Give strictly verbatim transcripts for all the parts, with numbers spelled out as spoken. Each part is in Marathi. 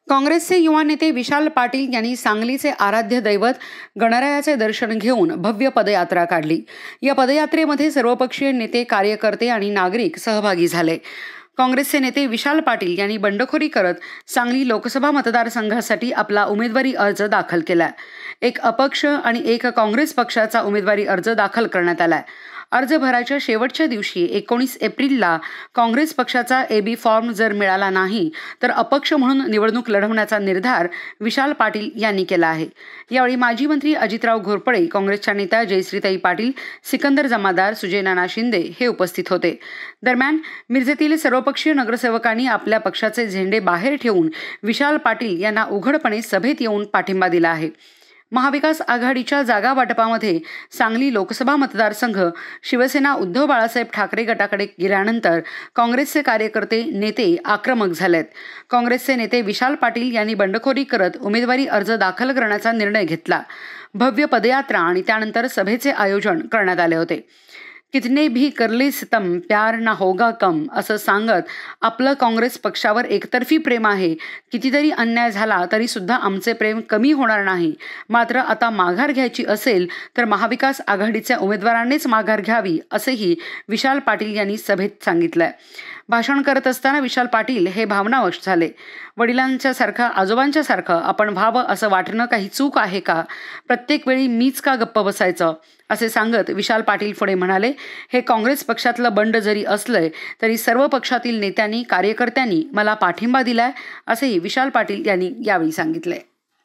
काँग्रेसचे युवा नेते विशाल पाटील यांनी सांगलीचे आराध्य दैवत गणरायाचे दर्शन घेऊन भव्य पदयात्रा काढली। या पदयात्रेमध्ये सर्वपक्षीय नेते, कार्यकर्ते आणि नागरिक सहभागी झाले। काँग्रेसचे नेते विशाल पाटील यांनी बंडखोरी करत सांगली लोकसभा मतदारसंघासाठी आपला उमेदवारी अर्ज दाखल केला। एक अपक्ष आणि एक काँग्रेस पक्षाचा उमेदवारी अर्ज दाखल करण्यात आला। अर्ज भरायच्या शेवटच्या दिवशी एकोणीस एप्रिलला काँग्रेस पक्षाचा एबी फॉर्म जर मिळाला नाही तर अपक्ष म्हणून निवडणूक लढवण्याचा निर्धार विशाल पाटील यांनी केला आहे। यावेळी माजी मंत्री अजितराव घोरपडे, काँग्रेसच्या नेत्या जयश्रीताई पाटील, सिकंदर जमादार, सुजय नाना शिंदे हे उपस्थित होते। दरम्यान मिरजेतील सर्वपक्षीय नगरसेवकांनी आपल्या पक्षाचे झेंडे बाहेर ठेवून विशाल पाटील यांना उघडपणे सभेत येऊन पाठिंबा दिला आहे। महाविकास आघाडीच्या जागा वाटपामध्ये सांगली लोकसभा मतदारसंघ शिवसेना उद्धव बाळासाहेब ठाकरे गटाकडे गेल्यानंतर काँग्रेसचे कार्यकर्ते, नेते आक्रमक झालेत। काँग्रेसचे नेते विशाल पाटील यांनी बंडखोरी करत उमेदवारी अर्ज दाखल करण्याचा निर्णय घेतला। भव्य पदयात्रा आणि त्यानंतर सभेचे आयोजन करण्यात आले होते। कितने भी करले सितम प्यार ना होगा कम असं सांगत आपलं काँग्रेस पक्षावर एकतर्फी प्रेम आहे, कितीतरी अन्याय झाला तरी सुद्धा आमचे प्रेम कमी होणार नाही, मात्र आता माघार घ्यायची असेल तर महाविकास आघाडीच्या उमेदवारांनीच माघार घ्यावी असेही विशाल पाटील यांनी सभेत सांगितलंय। भाषण करत असताना विशाल पाटील हे भावनावश झाले। वडिलांच्या सारखं, आजोबांच्या सारखं आपण व्हावं असं वाटणं काही चूक आहे का? प्रत्येक वेळी मीच का गप्प बसायचं असे सांगत विशाल पाटील पुढे म्हणाले, हे काँग्रेस पक्षातलं बंड जरी असलंय तरी सर्व पक्षातील नेत्यांनी, कार्यकर्त्यांनी मला पाठिंबा दिलाय असेही विशाल पाटील यांनी यावेळी सांगितले।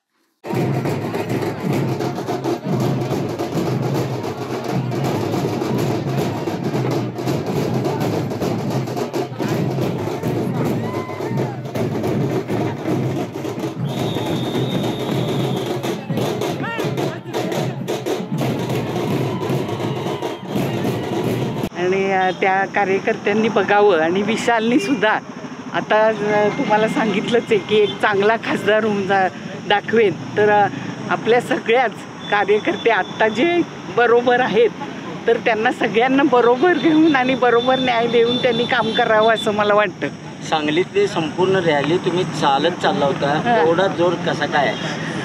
आणि त्या कार्यकर्त्यांनी बघावं आणि विशालनी सुद्धा आता तुम्हाला सांगितलंच आहे की एक चांगला खासदार होऊन जा दाखवेल तर आपल्या सगळ्याच कार्यकर्ते आत्ता जे बरोबर आहेत तर त्यांना सगळ्यांना बरोबर घेऊन आणि बरोबर न्याय देऊन त्यांनी काम करावं असं मला वाटतं। सांगलीतली संपूर्ण रॅली तुम्ही चालत चालला होता, एवढा जोर कसा काय?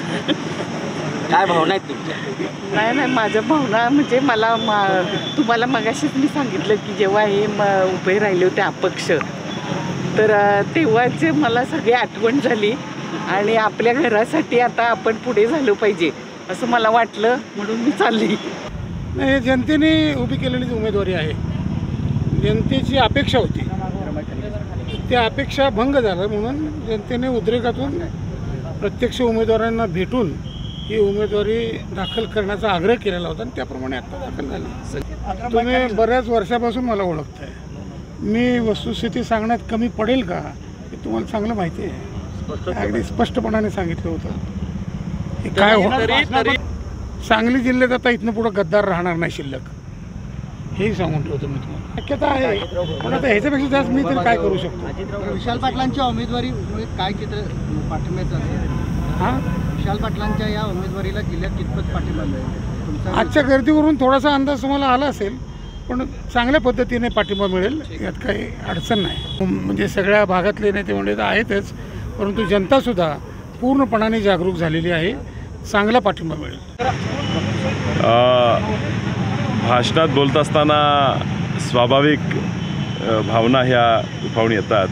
काय भावना आहेत तुमच्या? नाही नाही माझ्या भावना म्हणजे मला मा तुम्हाला मगाशीच मी सांगितलं की जेव्हा हे म उभे राहिले होते अपक्ष तर तेव्हाचे मला सगळी आठवण झाली आणि आपल्या घरासाठी आता आपण पुढे झालं पाहिजे असं मला वाटलं, म्हणून मी चालली। नाही, जनतेने उभी केलेली उमेदवारी आहे, जनतेची अपेक्षा होती, त्या अपेक्षा भंग झाला म्हणून जनतेने उद्रेकातून प्रत्यक्ष उमेदवारांना भेटून ही उमेदवारी दाखल करण्याचा आग्रह केलेला होता आणि त्याप्रमाणे आता दाखल झाली। तुम्ही बऱ्याच वर्षापासून मला ओळखताय, मी वस्तुस्थिती सांगण्यात कमी पडेल का हे तुम्हाला चांगलं माहिती आहे। अगदी स्पष्टपणाने सांगितलं होतं हे काय होणार। सांगली जिल्ह्यात आता इथनं पुढं गद्दार राहणार नाही शिल्लक, हेही सांगून ठेवतो मी तुम्हाला। शक्यता आहे पण आता ह्याच्यापेक्षा जास्त मी तरी काय करू शकतो। विशाल पाटलांच्या उमेदवारी काय चित्र पाठिंब्याचं असेल? हां, विशाल पाटलांच्या या उमेदवारीला जिल्ह्यात कितपत पाठिंबा मिळेल? आजच्या गर्दीवरून थोडासा अंदाज तुम्हाला आला असेल पण चांगल्या पद्धतीने पाठिंबा मिळेल, यात काही अडचण नाही। म्हणजे सगळ्या भागातले नेते मंडळी आहेतच, परंतु जनतासुद्धा पूर्णपणाने जागरूक झालेली आहे, चांगला पाठिंबा मिळेल। भाषणात बोलत असताना स्वाभाविक भावना ह्या उफावून येतात।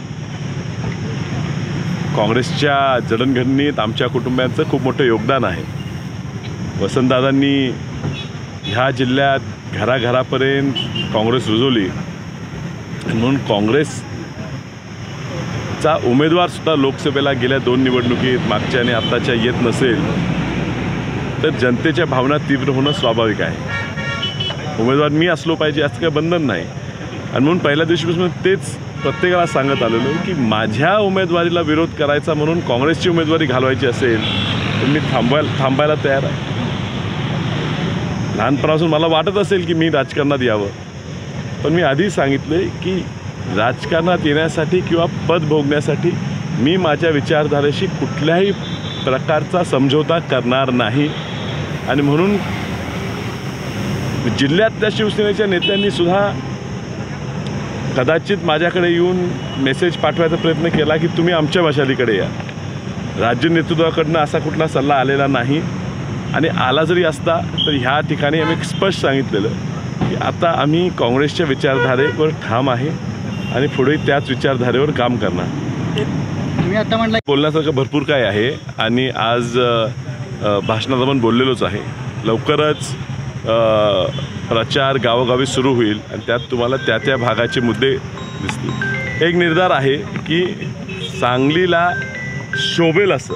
काँग्रेसच्या जडणघडणीत आमच्या कुटुंबियांचं खूप मोठं योगदान आहे। वसंतदादांनी ह्या जिल्ह्यात घराघरापर्यंत काँग्रेस रुजवली, म्हणून काँग्रेसचा उमेदवारसुद्धा लोकसभेला गेल्या दोन निवडणुकीत मागच्या आणि आत्ताच्या येत नसेल तर जनतेच्या भावना तीव्र होणं स्वाभाविक आहे। उमेदवार मी असलो पाहिजे असं काही बंधन नाही आणि म्हणून पहिल्या दिवशीपासून तेच प्रत्येकाला सांगत आलेलो की माझ्या उमेदवारीला विरोध करायचा म्हणून काँग्रेसची उमेदवारी घालवायची असेल तर मी थांबवायला थांबायला तयार आहे। लहानपणापासून मला वाटत असेल की मी राजकारणात यावं, पण मी आधी सांगितले की राजकारणात येण्यासाठी किंवा पद भोगण्यासाठी मी माझ्या विचारधारेशी कुठल्याही प्रकारचा समझोता करणार नाही आणि म्हणून जिल्ह्यातल्या शिवसेनेच्या नेत्यांनी सुद्धा कदाचित माझ्याकडे येऊन मेसेज पाठवायचा प्रयत्न केला की तुम्ही आमच्या मशालीकडे या, राज्य नेतृत्वाकडनं असा कुठला सल्ला आलेला नाही आणि आला जरी असता तर ह्या ठिकाणी आम्ही स्पष्ट सांगितलेलं की आता आम्ही काँग्रेसच्या विचारधारेवर ठाम आहे आणि पुढे त्याच विचारधारेवर काम करणार. तुम्ही आता म्हटलं बोलण्यासारखं भरपूर काय आहे आणि आज अ, भाषणात आपण बोललेलोच आहे. लवकरच अ, प्रचार गावोगावी सुरू होईल आणि त्यात तुम्हाला त्या त्या भागाचे मुद्दे दिसतील. एक निर्धार आहे की सांगलीला शोभेल असं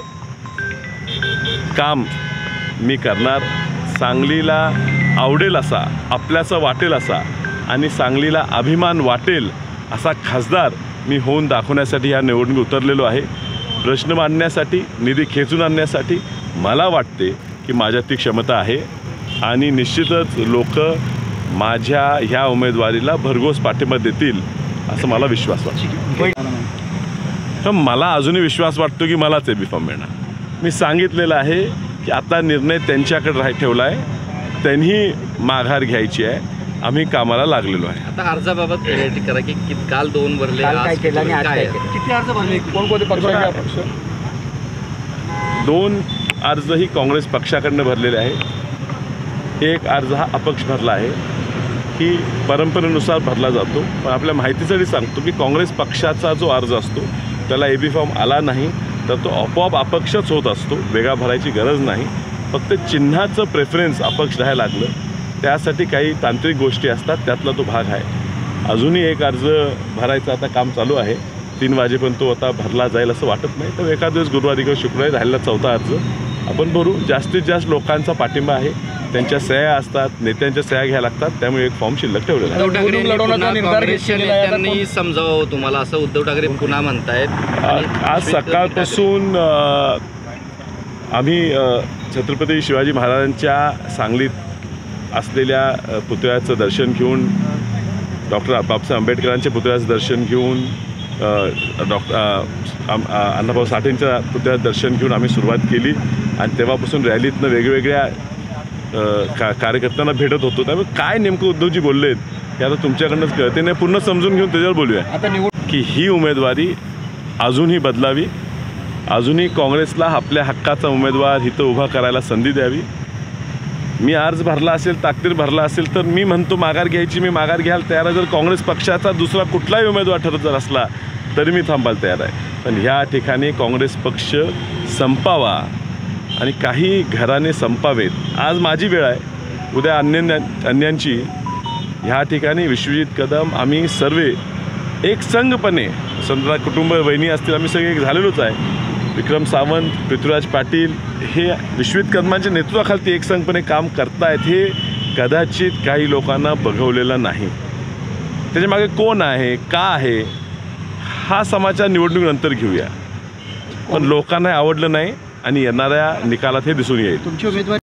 काम मी करणार, सांगलीला आवडेल असा, आपल्याचा वाटेल असा आणि सांगलीला अभिमान वाटेल असा खासदार मी होऊन दाखवण्यासाठी ह्या निवडणूक उतरलेलो आहे. प्रश्न मांडण्यासाठी, निधी खेचून आणण्यासाठी मला वाटते की माझ्यात ती क्षमता आहे आणि निश्चितच लोक माझ्या ह्या उमेदवारीला भरघोस पाठिंबा देतील असं मला विश्वास वाटतो. तर मला अजूनही विश्वास वाटतो की मलाच ए बी फॉर्म मिळणार. मी सांगितलेलं आहे की आता निर्णय त्यांच्याकडे राह ठेवला आहे, त्यांनी माघार घ्यायची आहे. आम्ही कामाला लागलेलो आहे. आता अर्जाबाबत क्लॅरिटी करा की कित- काल दोन भरले, काल आज काय केलं आणि आज काय काय आहे? केलं? किती अर्ज भरले, कोणकोणते पक्ष? दोन अर्ज ही काँग्रेस पक्षाकडनं भरलेले आहे. एक अर्ज हा अपक्ष भरला आहे की परंपरेनुसार भरला जातो. पण आपल्या माहितीसाठी सांगतो की काँग्रेस पक्षाचा जो अर्ज असतो त्याला ए बी फॉर्म आला नाही तर तो आपोआप अपक्षच होत असतो. वेगळा भरायची गरज नाही. फक्त चिन्हाचं प्रेफरन्स अपक्ष राहायला लागलं, त्यासाठी काही तांत्रिक गोष्टी असतात, त्यातला तो भाग आहे. अजूनही एक अर्ज भरायचं आता काम चालू आहे. तीन वाजेपर्यंत तो आता भरला जाईल असं वाटत नाही. तर एखाद दिवस गुरुवारी किंवा शुक्रवारी राहिलेला चौथा अर्ज आपण भरू. जास्तीत जास्त लोकांचा पाठिंबा आहे, त्यांच्या सह्या असतात, नेत्यांच्या सह्या घ्यायला लागतात, त्यामुळे एक फॉर्म शिल्लक ठेवलेला आहे. उद्धव ठाकरे यांनी लढवण्याचा पुन्हा निर्धार काँग्रेसच्या घेतलेला आहे. आता नेत्यांनी समजावं तुम्हाला असं उद्धव ठाकरे पुन्हा म्हणतायत. आणि आज सकाळपासून अ, आम्ही अ, छत्रपती शिवाजी महाराजांच्या सांगलीत असलेल्या अ, पुतळ्याचं दर्शन घेऊन, डॉक्टर बाबासाहेब आंबेडकरांच्या पुतळ्याचं दर्शन घेऊन, डॉक्टर अण्णाभाऊ साठेंच्या पुतळ्याचं दर्शन घेऊन आम्ही सुरुवात केली आणि तेव्हापासून रॅलीतनं वेगवेगळ्या अ, का कार्यकर्त्यांना भेटत होतो. त्यामुळे काय नेमकं उद्धवजी बोललेत हे आता तुमच्याकडनंच कळते नाही. पूर्ण समजून घेऊन त्याच्यावर बोलूया आता निवड की ही उमेदवारी अजूनही बदलावी, अजूनही काँग्रेसला आपल्या हक्काचा उमेदवार इथं उभा करायला संधी द्यावी. मी अर्ज भरला असेल, ताकदीर भरला असेल तर मी म्हणतो माघार घ्यायची, मी माघार घ्यायला तयार आहे. जर काँग्रेस पक्षाचा दुसरा कुठलाही उमेदवार ठरत जर असला तरी मी थांबायला तयार आहे. पण ह्या ठिकाणी काँग्रेस पक्ष संपावा आणि काही घराने संपावेत. आज माझी वेळ आहे, उद्या अन्य अन्यांची. ह्या ठिकाणी विश्वजित कदम, आम्ही सर्व एक संघपणे, समजा कुटुंब वहिनी असतील, आम्ही सगळे एक झालेलोच आहे. विक्रम सावंत, पृथ्वीराज पाटील हे विश्वजित कदमांच्या नेतृत्वाखाली एक संघपणे काम करतायत. हे कदाचित काही लोकांना बघवलेलं नाही. त्याच्यामागे कोण आहे, का आहे, हा समाचार निवडणुकीनंतर घेऊया. पण लोकांना आवडलं नाही आणि येणाऱ्या निकालात हे दिसून येईल. तुमची उमेदवारी